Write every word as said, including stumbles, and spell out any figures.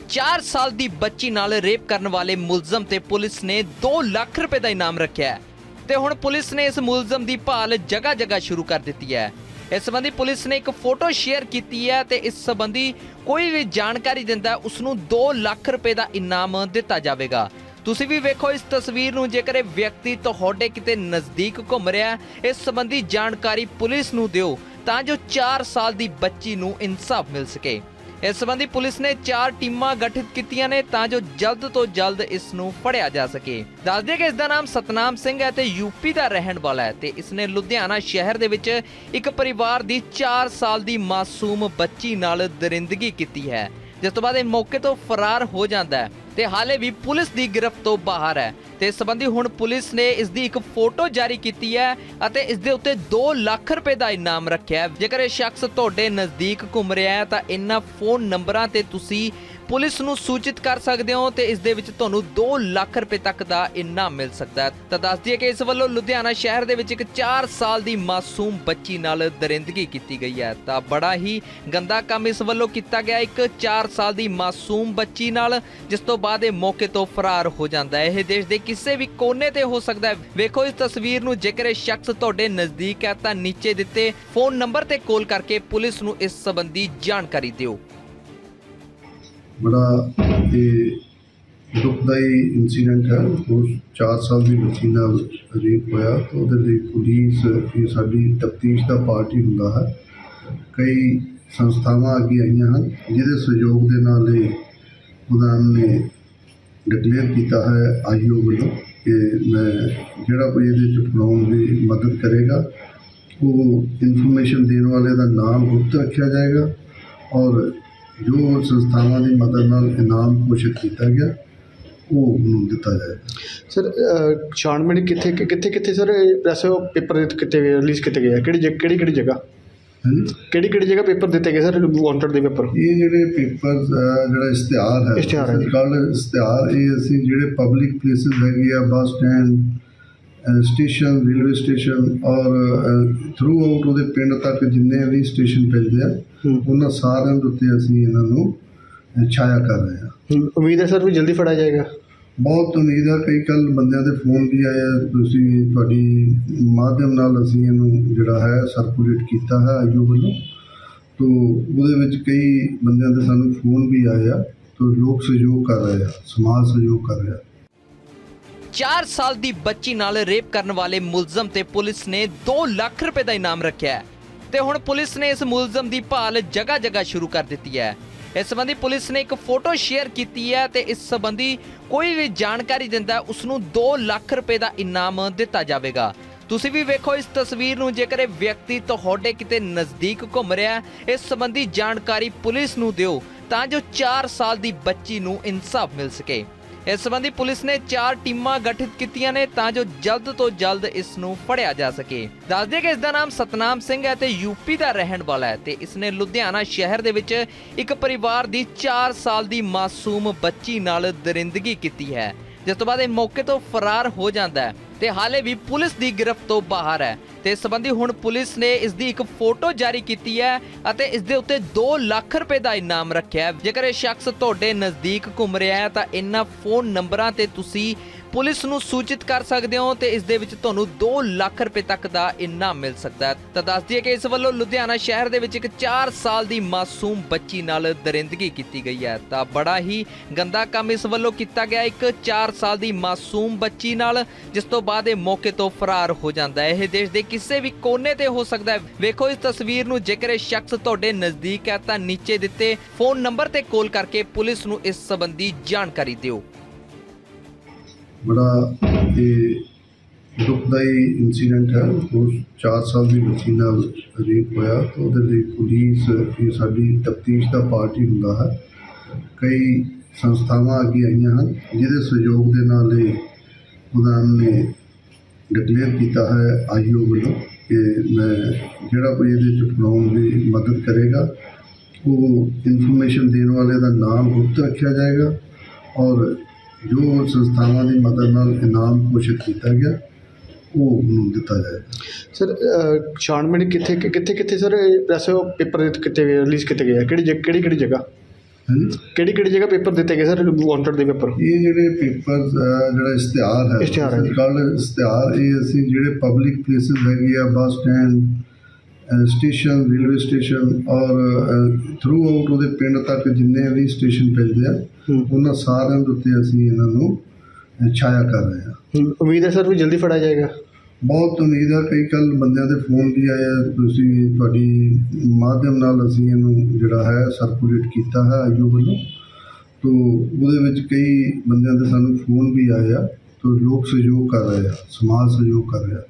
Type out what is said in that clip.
चार साल दी बच्ची नाल रेप करने वाले मुलजम ते पुलिस ने दो लाख रुपए का इनाम रखा है ते हुण पुलिस ने इस मुलजम की भाल जगह जगह शुरू कर दी है। इस संबंधी पुलिस ने एक फोटो शेयर की है ते इस संबंधी कोई भी जानकारी दिंदा उसनूं दो लाख रुपए का इनाम दिता जाएगा। तुसी भी वेखो इस तस्वीर नूं, जेकर व्यक्ति तुहाडे किते नज़दीक घुम रहा है इस संबंधी जानकारी पुलिस नूं दिओ तां जो चार साल की बच्ची नूं इंसाफ मिल सके। इस संबंधी पुलिस ने चार टीमां गठित कीतियां ने तां जो जल्द तो जल्द इस नूं फड़िया जा सके। दस दिए कि इसका नाम सतनाम सिंह है ते यूपी का रहन वाला है ते इसने लुधियाना शहर दे विच एक परिवार दी चार साल की मासूम बच्ची नाल दरिंदगी की है, जिस तो बाद इह मौके तो फरार हो जाता है ते हाले भी पुलिस की गिरफ्त तो बाहर है। ते इस संबंधी हुण पुलिस ने इसकी एक फोटो जारी की है अते इस दे उत्ते दो लाख रुपए का इनाम रखा है। जेकर यह शख्स तुहाडे नज़दीक घूम रहा है तो इन्हां फोन नंबरां ते तुसी पुलिस नूं सूचित कर सकते हो तो इस दे विच तुहानूं दो लाख रुपए तक का इनाम मिल सकता है। तो दस दिए कि इस वल्लों लुधियाना शहर दे विच एक चार साल की मासूम बच्ची नाल दरिंदगी की गई है। तो बड़ा ही गंदा काम इस वल्लों किया गया, एक चार साल की मासूम बच्ची नाल, जिस तो बाद ये मौके तो फरार हो जाता है। यह देश के किसी भी कोने ते हो सकता है। वेखो इस तस्वीर नूं, जेकर यह शख्स तुहाडे नज़दीक है तो नीचे दिते फोन नंबर ते कॉल करके पुलिस नूं इस संबंधी जानकारी दिओ। बड़ा ये दुखदाई इंसीडेंट है। उस चार साल की बच्ची नाल रेप होया तो उहदे पुलिस ये साडी तफ्तीश का पार्ट ही हुंदा है। कई संस्थावां अगे आईयां हन जिहदे सहयोग दे नाल उन्होंने ने डिकलेयर किया है आईओ वालों कि मैं जिहड़ा कोई ये फड़ाउण की मदद करेगा वो इनफॉर्मेशन देने वाले का नाम गुप्त रखा जाएगा और जो संस्थावां की मदद नाल इनाम घोषित किया गया वो उन्होंने दिता जाएगा। सर छानबीन कितने कितने कितने सर प्रेस पेपर कितने रिलीज़ किए गए कि कि जगह किहड़ी किहड़ी जगह पेपर दिते गए सर वांटेड दे पेपर? ये जिहड़े पेपर जिहड़ा इश्तिहार है इश्तिहार है कल इश्तिहार ये असीं जिहड़े पब्लिक प्लेसिस हैगे आ bus stand station railway station और थ्रू आउट उहदे पिंड तक जिन्ने भी स्टेशन पैंदे आ उन्हां सारिਆਂ ਦੇ ਉੱਤੇ ਅਸੀਂ ਇਹਨਾਂ ਨੂੰ ਛਾਇਆ कर रहे हैं। उम्मीद है सर भी जल्दी फड़ा जाएगा? बहुत उम्मीद है। कई कल बंदियां दे फोन भी आए तुसीं तुहाडी माध्यम नाल असीं इहनूं जिहड़ा है सर्कुलेट कीता है आईओ वालों, तो उहदे विच कई बंदियां दे सानूं फोन भी आए आ तो लोग सहयोग कर रहे हैं, समाज सहयोग कर रहा है। चार साल की बच्ची नाल रेप करने वाले मुलजम ते पुलिस ने दो लाख रुपए का इनाम रखा है ते हुण पुलिस ने इस मुलजम की भाल जगह जगह शुरू कर दी है। इस संबंधी पुलिस ने एक फोटो शेयर की है ते इस संबंधी कोई भी जानकारी दिंदा उसनूं दो लाख रुपए का इनाम दिता जाएगा। तुसी भी वेखो इस तस्वीर नूं, जेकर व्यक्ति तुहाडे किते नज़दीक घुम रहा है इस संबंधी जानकारी पुलिस नूं दिओ तां जो चार साल की बच्ची नूं इंसाफ मिल सके। इस संबंधी पुलिस ने चार टीमां गठित कीतियां ने तां जो जल्द तो जल्द इस नूं फड़िया जा सके। दस दिए कि इसका नाम सतनाम सिंह है ते यूपी का रहन वाला है ते इसने लुधियाना शहर दे विच एक परिवार दी चार साल की मासूम बच्ची नाल दरिंदगी की है, जिस तो बाद इह मौके तो फरार हो जाता है ते हाले भी पुलिस की गिरफ्त तो बाहर है। ते इस संबंधी हुण पुलिस ने इसकी एक फोटो जारी की है अते इस दे उत्ते दो लाख रुपए का इनाम रखा है। जेकर यह शख्स तुहाडे नज़दीक घूम रहा है तो इन्हां फोन नंबरां ते तुसी पुलिस नूं सूचित कर सकते हो तो इस दे विच तुहानूं दो लाख रुपए तक का इनाम मिल सकता है। तो दस दिए कि इस वल्लों लुधियाना शहर दे विच एक चार साल की मासूम बच्ची नाल दरिंदगी की गई है। तो बड़ा ही गंदा काम इस वल्लों किया गया, एक चार साल की मासूम बच्ची नाल, जिस तो बाद ये मौके तो फरार हो जाता है। यह देश के किसी भी कोने ते हो सकता है। वेखो इस तस्वीर नूं, जेकर यह शख्स तुहाडे नज़दीक है तो नीचे दिते फोन नंबर ते कॉल करके पुलिस नूं इस संबंधी जानकारी दिओ। बड़ा ये दुखदाई इंसीडेंट है। उस चार साल की बच्ची नाल रेप होया तो उहदे पुलिस ये साडी तफ्तीश का पार्ट ही हुंदा है। कई संस्थावां अगे आईयां हन जिहदे सहयोग दे नाल उन्होंने डिकलेयर किया है आईओ वालों कि मैं जिहड़ा कोई ये फड़ाउण की मदद करेगा वो इनफॉर्मेशन देने वाले का नाम गुप्त रखा जाएगा और जो संस्थावां की मदद नाल इनाम घोषित किया गया वो उन्होंने दिता जाएगा। सर छानबीन कितने कितने कितने सर प्रेस पेपर कितने रिलीज़ किए गए कि कि जगह? ਹਾਂਜੀ ਕਿਹੜੀ ਕਿਹੜੀ ਜਗ੍ਹਾ ਪੇਪਰ ਦਿੱਤੇ ਗਏ ਸਰ ਵਾਂਟਡ ਦੇ ਪੇਪਰ? ਇਹ ਜਿਹੜੇ ਪੇਪਰ ਜਿਹੜਾ ਇਸ਼ਤਿਹਾਰ ਹੈ ਇਸ਼ਤਿਹਾਰ ਹੈ। ਕੱਲ੍ਹ ਇਸ਼ਤਿਹਾਰ ਇਹ ਅਸੀਂ ਜਿਹੜੇ ਪਬਲਿਕ ਪਲੇਸਿਸ ਹੈਗੇ ਆ, bus stand, station, railway station ਔਰ ਥਰੂ ਆਊਟ ਉਹਦੇ ਪਿੰਡ ਤੱਕ ਜਿੰਨੇ ਵੀ ਸਟੇਸ਼ਨ ਪੈਂਦੇ ਆ ਉਹਨਾਂ ਸਾਰਿਆਂ ਦੇ ਉੱਤੇ ਅਸੀਂ ਇਹਨਾਂ ਨੂੰ ਛਾਇਆ ਕਰ ਰਹੇ ਹਾਂ। ਉਮੀਦ ਹੈ ਸਰ ਵੀ ਜਲਦੀ ਫੜਿਆ ਜਾਏਗਾ? ਬਹੁਤ ਉਮੀਦ ਹੈ। ਕਈ ਕੱਲ੍ਹ ਬੰਦਿਆਂ ਦੇ ਫੋਨ ਵੀ ਆਏ ਆ, ਤੁਸੀਂ ਤੁਹਾਡੀ ਮਾਧਿਅਮ ਨਾਲ ਅਸੀਂ ਇਹਨੂੰ ਜਿਹੜਾ ਹੈ ਸਰਕੂਲੇਟ ਕੀਤਾ ਹੈ ਆਈਓ ਵੱਲੋਂ, ਤੋ ਉਹਦੇ ਵਿੱਚ ਕਈ ਬੰਦਿਆਂ ਦੇ ਸਾਨੂੰ ਫੋਨ ਵੀ ਆਏ ਆ, ਤੋ ਲੋਕ ਸਹਿਯੋਗ ਕਰ ਰਹੇ ਆ, ਸਮਾਜ ਸਹਿਯੋਗ ਕਰ ਰਿਹਾ।